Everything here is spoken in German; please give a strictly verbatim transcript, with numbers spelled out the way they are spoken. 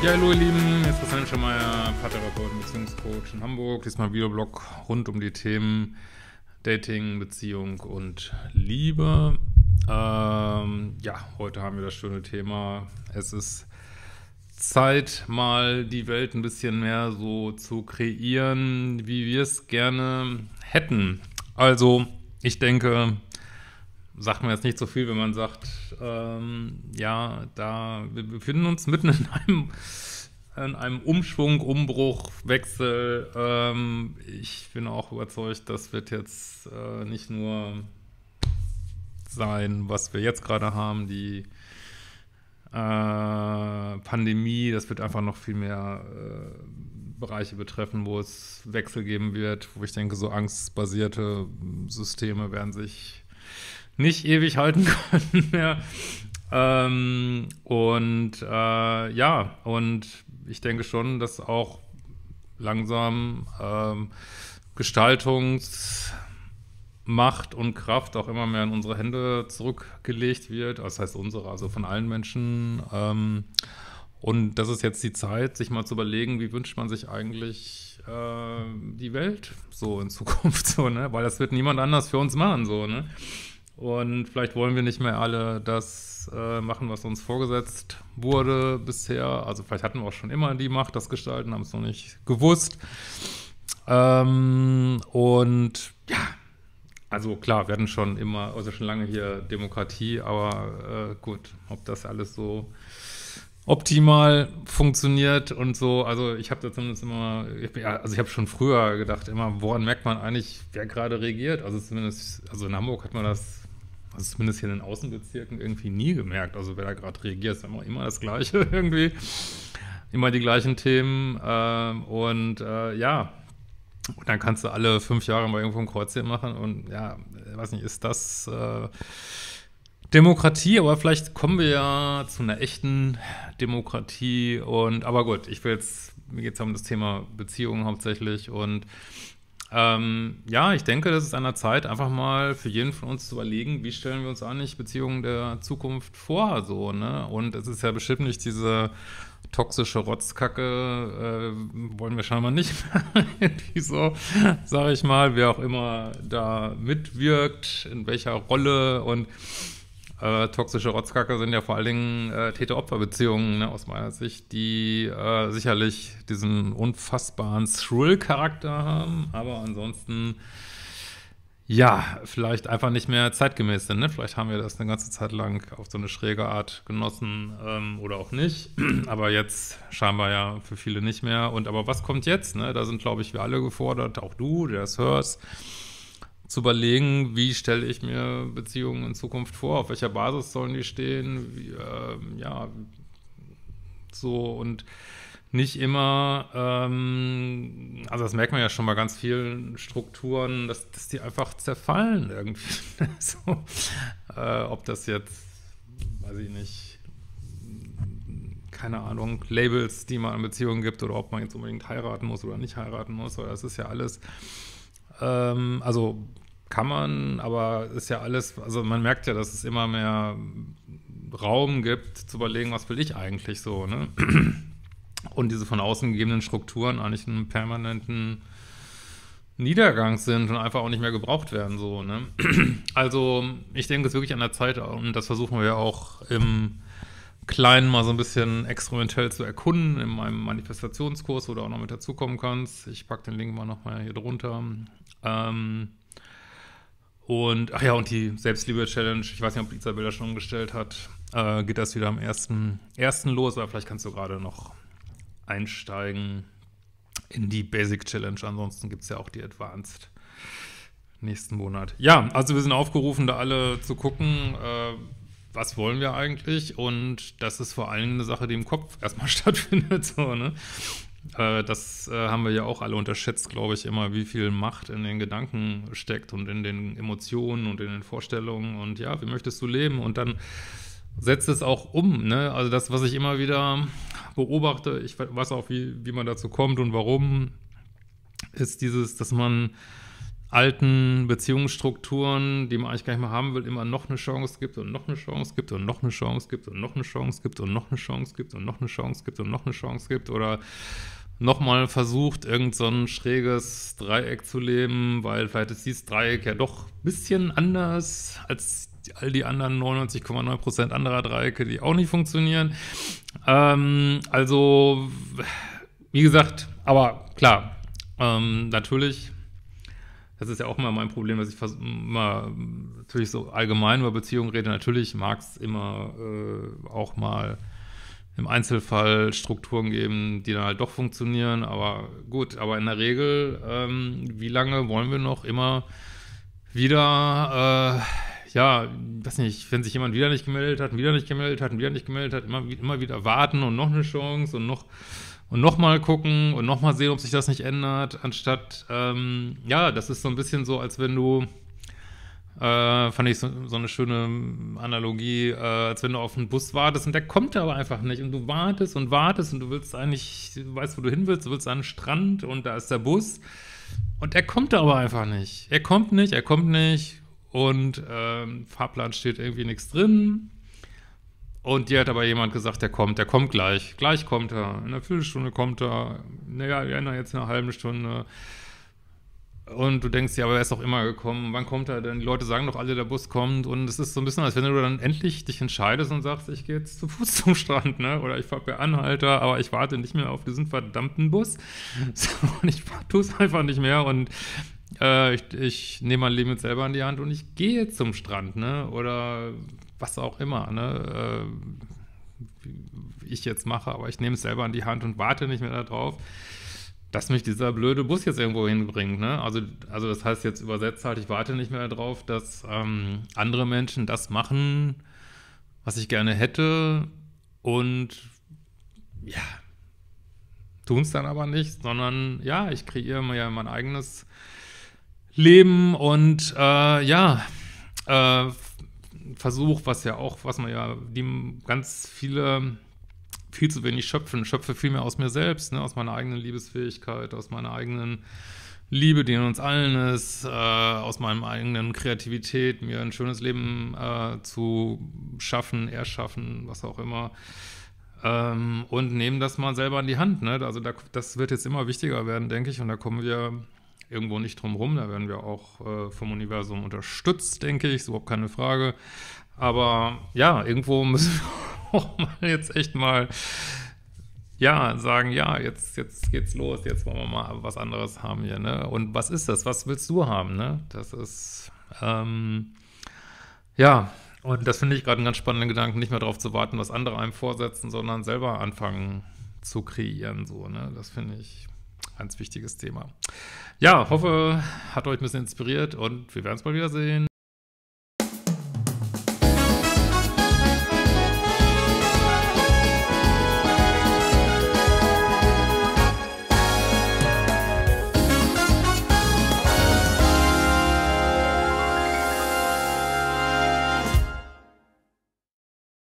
Ja, hallo ihr Lieben, hier ist Christian Schemeier, Paartherapeut und Beziehungscoach in Hamburg. Diesmal Videoblog rund um die Themen Dating, Beziehung und Liebe. Ähm, ja, heute haben wir das schöne Thema, es ist Zeit, mal die Welt ein bisschen mehr so zu kreieren, wie wir es gerne hätten. Also, ich denke, sagt man jetzt nicht so viel, wenn man sagt, ähm, ja, da wir befinden uns mitten in einem, in einem Umschwung, Umbruch, Wechsel. Ähm, ich bin auch überzeugt, das wird jetzt äh, nicht nur sein, was wir jetzt gerade haben, die äh, Pandemie, das wird einfach noch viel mehr äh, Bereiche betreffen, wo es Wechsel geben wird, wo ich denke, so angstbasierte Systeme werden sich nicht ewig halten können mehr. Ähm, und äh, ja, und ich denke schon, dass auch langsam ähm, Gestaltungsmacht und Kraft auch immer mehr in unsere Hände zurückgelegt wird. Das heißt unsere, also von allen Menschen. Ähm, und das ist jetzt die Zeit, sich mal zu überlegen, wie wünscht man sich eigentlich äh, die Welt so in Zukunft, so, ne? Weil das wird niemand anders für uns machen, so, ne? Und vielleicht wollen wir nicht mehr alle das äh, machen, was uns vorgesetzt wurde bisher. Also vielleicht hatten wir auch schon immer die Macht, das Gestalten, haben es noch nicht gewusst. Ähm, und ja, also klar, wir hatten schon immer, also schon lange hier Demokratie, aber äh, gut, ob das alles so optimal funktioniert und so, also ich habe da zumindest immer, ich, ja, also ich habe schon früher gedacht, immer, woran merkt man eigentlich, wer gerade regiert? Also zumindest, also in Hamburg hat man das, also zumindest hier in den Außenbezirken irgendwie nie gemerkt, also wer da gerade regiert, ist immer, immer das Gleiche irgendwie, immer die gleichen Themen ähm, und äh, ja, und dann kannst du alle fünf Jahre mal irgendwo ein Kreuzchen machen und ja, ich weiß nicht, ist das äh, Demokratie, aber vielleicht kommen wir ja zu einer echten Demokratie und, aber gut, ich will jetzt, mir geht es um das Thema Beziehungen hauptsächlich und ähm, ja, ich denke, das ist an der Zeit, einfach mal für jeden von uns zu überlegen, wie stellen wir uns eigentlich Beziehungen der Zukunft vor, so, ne, und es ist ja bestimmt nicht diese toxische Rotzkacke, äh, wollen wir scheinbar nicht mehr, irgendwie so, sage ich mal, wer auch immer da mitwirkt, in welcher Rolle und Äh, toxische Rotzkacke sind ja vor allen Dingen äh, Täter-Opfer-Beziehungen, ne, aus meiner Sicht, die äh, sicherlich diesen unfassbaren Thrill-Charakter haben, aber ansonsten, ja, vielleicht einfach nicht mehr zeitgemäß sind, ne? Vielleicht haben wir das eine ganze Zeit lang auf so eine schräge Art genossen ähm, oder auch nicht, aber jetzt scheinbar ja für viele nicht mehr. Und aber was kommt jetzt, ne? Da sind, glaube ich, wir alle gefordert, auch du, der es hörst, zu überlegen, wie stelle ich mir Beziehungen in Zukunft vor, auf welcher Basis sollen die stehen, wie, äh, ja, so und nicht immer, ähm, also das merkt man ja schon bei ganz vielen Strukturen, dass, dass die einfach zerfallen irgendwie, so, äh, ob das jetzt, weiß ich nicht, keine Ahnung, Labels, die man an Beziehungen gibt oder ob man jetzt unbedingt heiraten muss oder nicht heiraten muss, oder das ist ja alles Ähm, also kann man, aber ist ja alles, also man merkt ja, dass es immer mehr Raum gibt, zu überlegen, was will ich eigentlich so, ne? Und diese von außen gegebenen Strukturen eigentlich einen permanenten Niedergang sind und einfach auch nicht mehr gebraucht werden, so, ne? Also ich denke, es ist wirklich an der Zeit, und das versuchen wir ja auch im Kleinen mal so ein bisschen experimentell zu erkunden, in meinem Manifestationskurs, wo du auch noch mit dazukommen kannst. Ich packe den Link mal nochmal hier drunter. Ähm, und, ach ja, und die Selbstliebe-Challenge, ich weiß nicht, ob Isabel das schon umgestellt hat, äh, geht das wieder am ersten ersten los, aber vielleicht kannst du gerade noch einsteigen in die Basic-Challenge. Ansonsten gibt es ja auch die Advanced nächsten Monat. Ja, also wir sind aufgerufen, da alle zu gucken, äh, was wollen wir eigentlich? Und das ist vor allem eine Sache, die im Kopf erstmal stattfindet, so, ne? Äh, das äh, haben wir ja auch alle unterschätzt, glaube ich, immer, wie viel Macht in den Gedanken steckt und in den Emotionen und in den Vorstellungen und ja, wie möchtest du leben? Und dann setzt es auch um, ne? Also das, was ich immer wieder beobachte, ich weiß auch, wie, wie man dazu kommt und warum, ist dieses, dass man alten Beziehungsstrukturen, die man eigentlich gar nicht mehr haben will, immer noch eine Chance gibt und noch eine Chance gibt und noch eine Chance gibt und noch eine Chance gibt und noch eine Chance gibt und noch eine Chance gibt und noch eine Chance gibt oder nochmal versucht, irgend so ein schräges Dreieck zu leben, weil vielleicht ist dieses Dreieck ja doch ein bisschen anders als all die anderen neunundneunzig Komma neun Prozent anderer Dreiecke, die auch nicht funktionieren. Ähm, also, wie gesagt, aber klar, ähm, natürlich. Das ist ja auch immer mein Problem, dass ich vers- immer natürlich so allgemein über Beziehungen rede. Natürlich mag es immer äh, auch mal im Einzelfall Strukturen geben, die dann halt doch funktionieren. Aber gut, aber in der Regel, ähm, wie lange wollen wir noch immer wieder, äh, ja, weiß nicht, wenn sich jemand wieder nicht gemeldet hat, wieder nicht gemeldet hat, wieder nicht gemeldet hat, immer, immer wieder warten und noch eine Chance und noch Und nochmal gucken und nochmal sehen, ob sich das nicht ändert, anstatt, ähm, ja, das ist so ein bisschen so, als wenn du, äh, fand ich so, so eine schöne Analogie, äh, als wenn du auf einen Bus wartest und der kommt aber einfach nicht und du wartest und wartest und du willst eigentlich, du weißt, wo du hin willst, du willst an den Strand und da ist der Bus und er kommt aber einfach nicht. Er kommt nicht, er kommt nicht und ähm, Fahrplan steht irgendwie nichts drin. Und dir hat aber jemand gesagt, der kommt, der kommt gleich. Gleich kommt er. In einer Viertelstunde kommt er. Naja, ja, jetzt in einer halben Stunde. Und du denkst, ja, aber er ist doch immer gekommen. Wann kommt er denn? Die Leute sagen doch alle, der Bus kommt. Und es ist so ein bisschen, als wenn du dann endlich dich entscheidest und sagst, ich gehe jetzt zu Fuß zum Strand, ne? Oder ich fahre per Anhalter, aber ich warte nicht mehr auf diesen verdammten Bus. So, und ich tue es einfach nicht mehr. Und äh, ich, ich nehme mein Leben jetzt selber in die Hand und ich gehe jetzt zum Strand, ne? Oder was auch immer, ne, äh, wie ich jetzt mache, aber ich nehme es selber in die Hand und warte nicht mehr darauf, dass mich dieser blöde Bus jetzt irgendwo hinbringt, ne, also, also das heißt jetzt übersetzt halt, ich warte nicht mehr darauf, dass ähm, andere Menschen das machen, was ich gerne hätte und ja, tun es dann aber nicht, sondern ja, ich kreiere mir ja mein eigenes Leben und äh, ja, äh, Versuch, was ja auch, was man ja, die ganz viele viel zu wenig schöpfen, schöpfe viel mehr aus mir selbst, ne, aus meiner eigenen Liebesfähigkeit, aus meiner eigenen Liebe, die in uns allen ist, äh, aus meinem eigenen Kreativität, mir ein schönes Leben äh, zu schaffen, erschaffen, was auch immer. Ähm, und nehmen das mal selber in die Hand, ne? Also da, das wird jetzt immer wichtiger werden, denke ich, und da kommen wir irgendwo nicht drum rum, da werden wir auch äh, vom Universum unterstützt, denke ich, ist überhaupt keine Frage. Aber ja, irgendwo müssen wir auch mal jetzt echt mal ja, sagen, ja, jetzt, jetzt geht's los, jetzt wollen wir mal was anderes haben hier, ne? Und was ist das? Was willst du haben, ne? Das ist, ähm, ja, und das finde ich gerade einen ganz spannenden Gedanken, nicht mehr darauf zu warten, was andere einem vorsetzen, sondern selber anfangen zu kreieren, so, ne? Das finde ich ein ganz wichtiges Thema. Ja, hoffe, hat euch ein bisschen inspiriert und wir werden es mal wieder sehen.